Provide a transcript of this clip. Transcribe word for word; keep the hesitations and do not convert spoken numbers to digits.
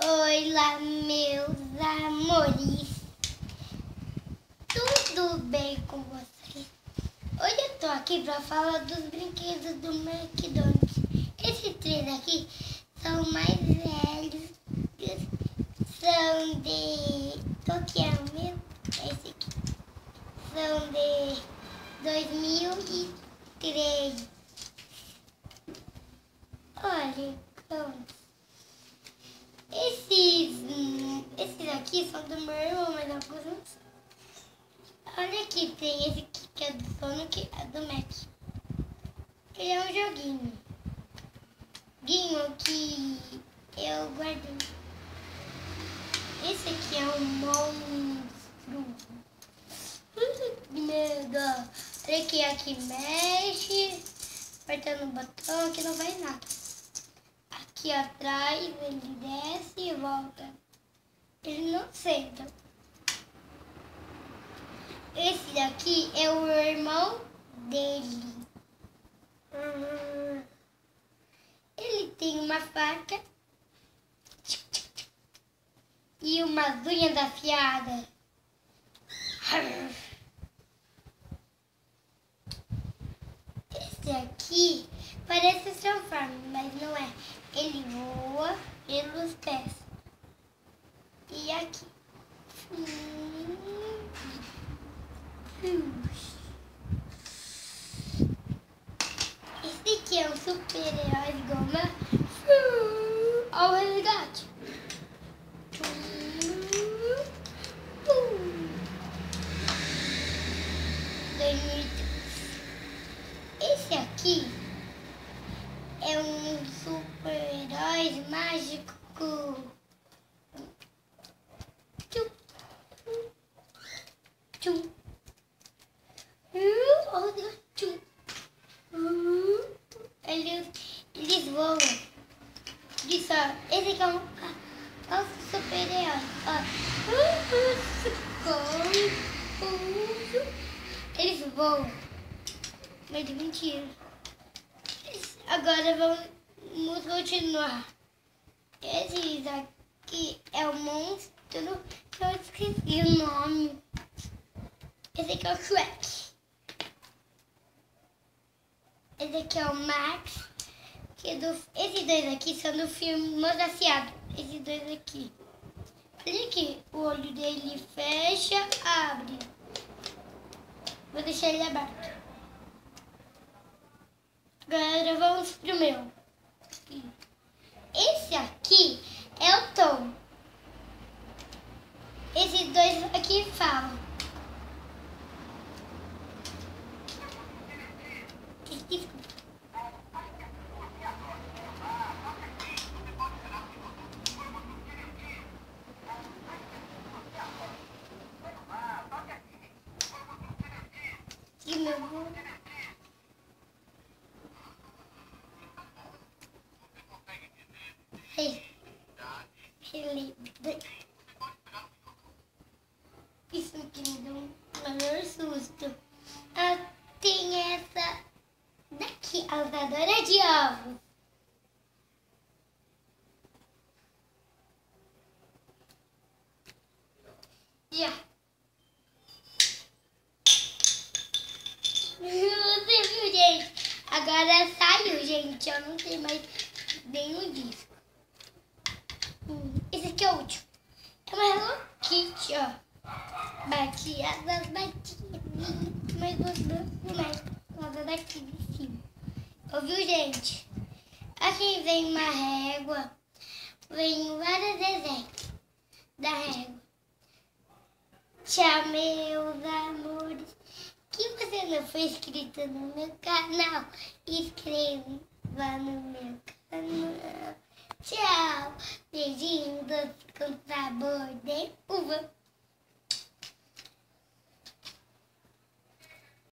Oi lá, meus amores. Tudo bem com vocês? Hoje eu tô aqui pra falar dos brinquedos do McDonald's. Esses três aqui são mais velhos. São de... Qual que é o meu? Esse aqui. São de dois mil e três. Olha como... Esses, esses aqui são do meu irmão, mas alguns não são. Olha aqui, tem esse aqui que é do Sonic, é do Mac. Ele é um joguinho. Joguinho que eu guardei. Esse aqui é um monstro. Que medo. Olha aqui, aqui mexe, apertando o botão que não vai nada. Aqui atrás ele desce e volta. Ele não senta. Esse daqui é o irmão dele. Ele tem uma faca e umas unhas afiadas. Esse aqui parece um transforme, mas não é. Ele voa pelos pés. E aqui. Esse aqui é um super-herói de goma. Olha o resgate. Esse aqui é um super-herói mágico. Tchum. Tchum. Olha, tchum. Eles, eles voam. Olha só, esse aqui é um, é um super-herói. Eles voam. Mas de mentira. Agora vamos continuar. Esse aqui é o monstro que eu esqueci o nome. Esse aqui é o Shrek. Esse aqui é o Max. Que é do, esses dois aqui são do filme Macdonald'S. Esses dois aqui. Olha aqui. O olho dele fecha, abre. Vou deixar ele aberto. Agora vamos pro meu. Esse aqui é o Tom. Esses dois aqui falam. De novo. Ele... Isso aqui me deu um maior susto. Ah, tem essa daqui, a usadora de ovos. Já. Você viu, gente? Agora saiu, gente. Eu não tenho mais nenhum disco. Esse aqui é o último. É uma Hello Kitty, ó. Bateadas, batinhas. Mas gostou mais por causa daqui de cima. Ouviu, gente? Aqui vem uma régua. Vem vários desenhos da régua. Tchau, meus amores. Se você não foi inscrito no meu canal, inscreva no meu canal.